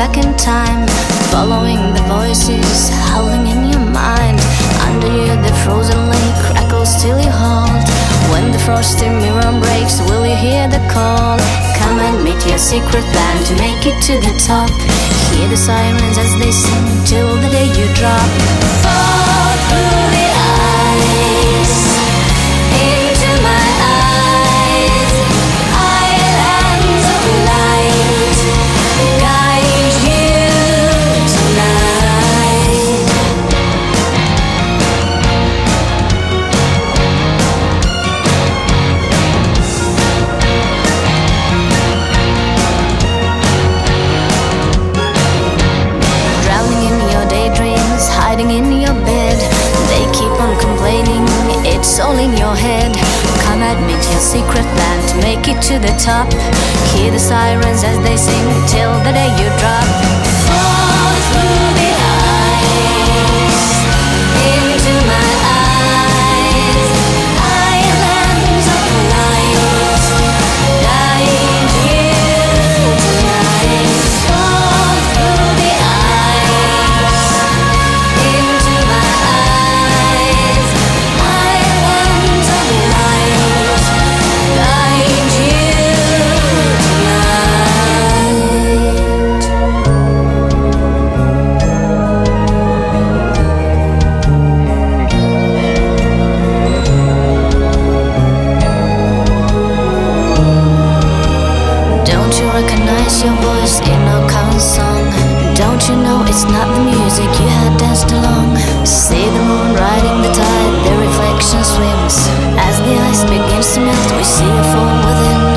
back in time, following the voices howling in your mind. Under you the frozen lake crackles till you halt. When the frosty mirror breaks, will you hear the call? Come and meet your secret plan to make it to the top. Hear the sirens as they sing till the day you drop. Fall through the eyes, into my eyes, islands of light, guide you tonight. Drowning in your daydreams, hiding in your bed, they keep on complaining, it's all in your head. Come admit your secret plan to make it to the top. Hear the sirens as they sing till the day you drop. Fall through the eyes, into my eyes, islands of light, guide you tonight. Fall through the eyes, into my eyes, islands of light, guide you tonight. Don't you recognize your voice in our current song? Don't you know it's not the music you had danced along? See the moon riding the tide, the reflection swims. As the ice begins to melt, we see a form within.